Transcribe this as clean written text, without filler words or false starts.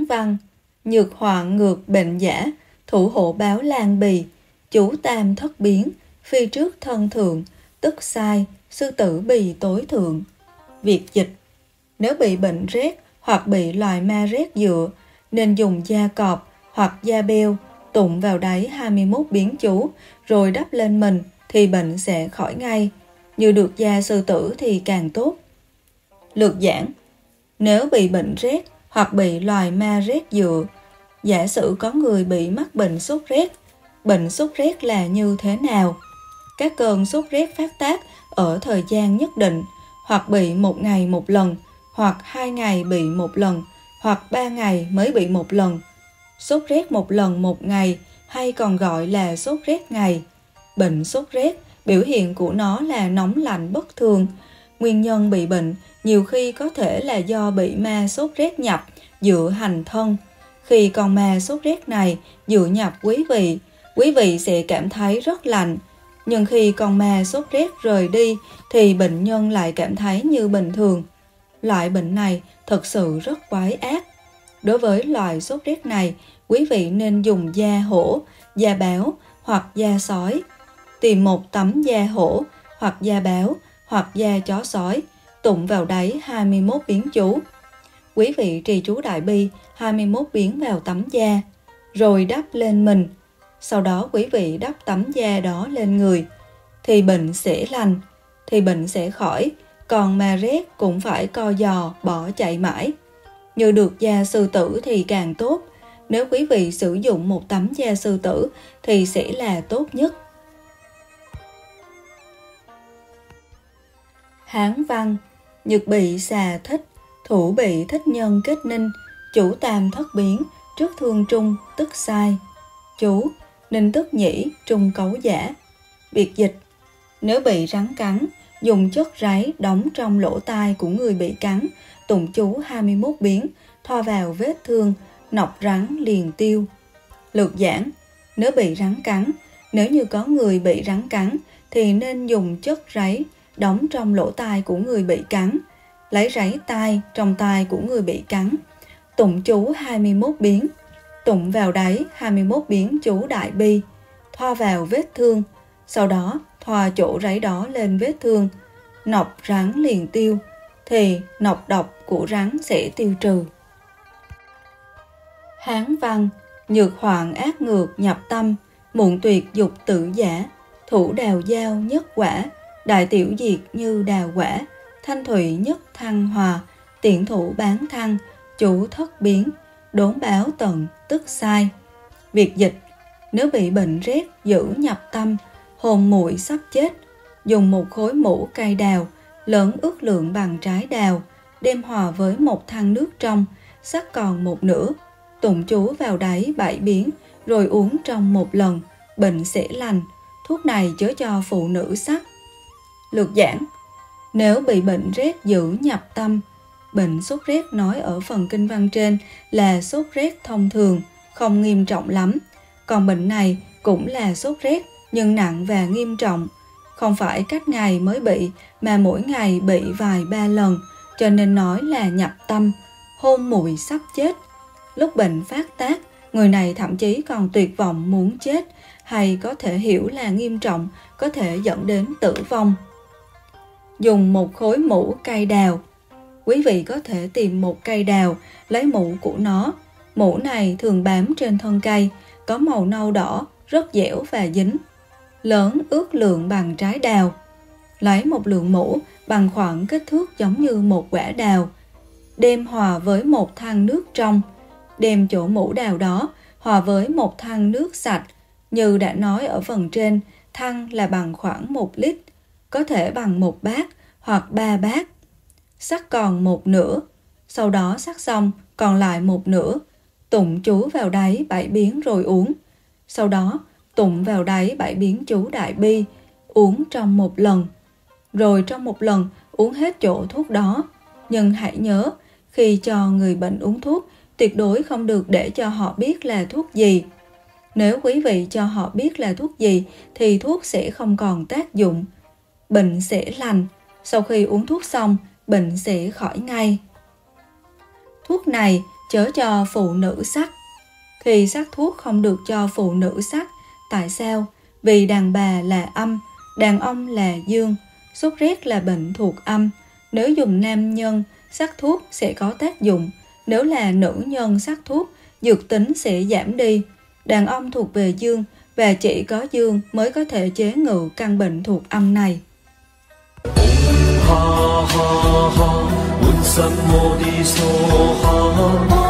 văn, nhược hoạn ngược bệnh giả, thủ hộ báo lan bì, chủ tam thất biến, phi trước thân thượng, tức sai, sư tử bì tối thượng. Việt dịch: nếu bị bệnh rét hoặc bị loài ma rét dựa, nên dùng da cọp hoặc da beo tụng vào đáy 21 biến chú rồi đắp lên mình thì bệnh sẽ khỏi ngay. Như được da sư tử thì càng tốt. Lược giảng: nếu bị bệnh rét hoặc bị loài ma rét dựa, giả sử có người bị mắc bệnh sốt rét. Bệnh sốt rét là như thế nào? Các cơn sốt rét phát tác ở thời gian nhất định, hoặc bị 1 ngày 1 lần, hoặc 2 ngày bị 1 lần, hoặc 3 ngày mới bị 1 lần. Sốt rét 1 lần 1 ngày hay còn gọi là sốt rét ngày. Bệnh sốt rét, biểu hiện của nó là nóng lạnh bất thường. Nguyên nhân bị bệnh nhiều khi có thể là do bị ma sốt rét nhập dựa hành thân. Khi con ma sốt rét này dựa nhập quý vị sẽ cảm thấy rất lạnh. Nhưng khi con ma sốt rét rời đi thì bệnh nhân lại cảm thấy như bình thường. Loại bệnh này thật sự rất quái ác. Đối với loại sốt rét này, quý vị nên dùng da hổ, da báo hoặc da sói. Tìm một tấm da hổ hoặc da báo hoặc da chó sói, tụng vào đáy 21 biến chú. Quý vị trì chú đại bi 21 biến vào tấm da, rồi đắp lên mình. Sau đó quý vị đắp tấm da đó lên người, thì bệnh sẽ lành, thì bệnh sẽ khỏi. Còn ma rét cũng phải co giò bỏ chạy mãi. Như được da sư tử thì càng tốt. Nếu quý vị sử dụng một tấm da sư tử thì sẽ là tốt nhất. Hán văn, nhược bị xà thích, thủ bị thích nhân kết ninh, chủ tam thất biến, trước thương trung tức sai. Chú, ninh tức nhĩ, trung cấu giả. Biệt dịch: nếu bị rắn cắn, dùng chất ráy đóng trong lỗ tai của người bị cắn, tụng chú 21 biến, thoa vào vết thương, nọc rắn liền tiêu. Lược giảng: nếu bị rắn cắn, nếu như có người bị rắn cắn thì nên dùng chất ráy đóng trong lỗ tai của người bị cắn, lấy ráy tai trong tai của người bị cắn, tụng chú 21 biến, tụng vào đáy 21 biến chú đại bi, thoa vào vết thương, sau đó thoa chỗ ráy đó lên vết thương, nọc rắn liền tiêu, thì nọc độc của rắn sẽ tiêu trừ. Hán văn, nhược hoạn ác ngược nhập tâm, muộn tuyệt dục tử giả, thủ đào giao nhất quả, đại tiểu diệt như đào quả, thanh thủy nhất thăng hòa, tiện thủ bán thăng, chủ thất biến, đốn báo tận tức sai. Việt dịch: nếu bị bệnh rét giữ nhập tâm, hồn muội sắp chết, dùng một khối mũ cây đào lớn ước lượng bằng trái đào, đem hòa với một thăng nước trong, sắc còn một nửa, tụng chú vào đáy 7 biến rồi uống trong 1 lần, bệnh sẽ lành. Thuốc này chớ cho phụ nữ sắc. Lược giảng: nếu bị bệnh rét giữ nhập tâm, bệnh sốt rét nói ở phần kinh văn trên là sốt rét thông thường, không nghiêm trọng lắm. Còn bệnh này cũng là sốt rét nhưng nặng và nghiêm trọng, không phải cách ngày mới bị mà mỗi ngày bị vài 3 lần, cho nên nói là nhập tâm, hôn muội sắp chết. Lúc bệnh phát tác, người này thậm chí còn tuyệt vọng muốn chết, hay có thể hiểu là nghiêm trọng, có thể dẫn đến tử vong. Dùng một khối mũ cây đào. Quý vị có thể tìm một cây đào, lấy mũ của nó. Mũ này thường bám trên thân cây, có màu nâu đỏ, rất dẻo và dính. Lớn ước lượng bằng trái đào. Lấy một lượng mũ bằng khoảng kích thước giống như một quả đào, đem hòa với một thang nước trong. Đem chỗ mũ đào đó hòa với một thang nước sạch. Như đã nói ở phần trên, thang là bằng khoảng 1 lít, có thể bằng 1 bát hoặc 3 bát. Sắc còn 1 nửa, sau đó sắc xong còn lại 1 nửa, tụng chú vào đáy 7 biến rồi uống. Sau đó tụng vào đáy 7 biến chú đại bi, uống trong 1 lần. Rồi trong 1 lần uống hết chỗ thuốc đó. Nhưng hãy nhớ, khi cho người bệnh uống thuốc, tuyệt đối không được để cho họ biết là thuốc gì. Nếu quý vị cho họ biết là thuốc gì thì thuốc sẽ không còn tác dụng. Bệnh sẽ lành. Sau khi uống thuốc xong, bệnh sẽ khỏi ngay. Thuốc này chớ cho phụ nữ sắc. Khi sắc thuốc không được cho phụ nữ sắc, tại sao? Vì đàn bà là âm, đàn ông là dương, sốt rét là bệnh thuộc âm. Nếu dùng nam nhân, sắc thuốc sẽ có tác dụng. Nếu là nữ nhân sắc thuốc, dược tính sẽ giảm đi. Đàn ông thuộc về dương và chỉ có dương mới có thể chế ngự căn bệnh thuộc âm này. 哈哈哈，換實我哋傻下。